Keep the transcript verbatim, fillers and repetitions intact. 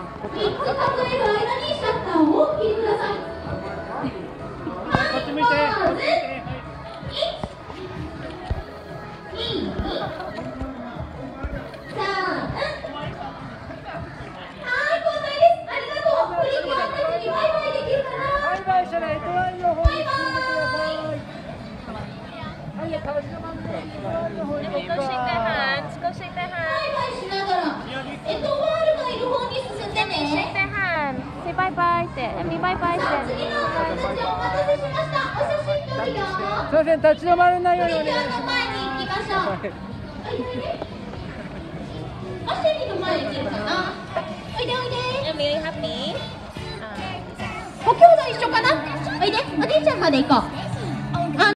みっつ数える間にシャッターをお切りください。 こっち向いて。 バイバイって、エミバイバイって。 次の方たちお待たせしました。お写真撮るよ。 すいません、立ち止まらないようにお願いします。 の前に行きましょう。アシェリーの前に行けるかな。おいでおいで。 エミ、ハッピー。 ご兄弟一緒かな。おいで、おじいちゃんまで行こう。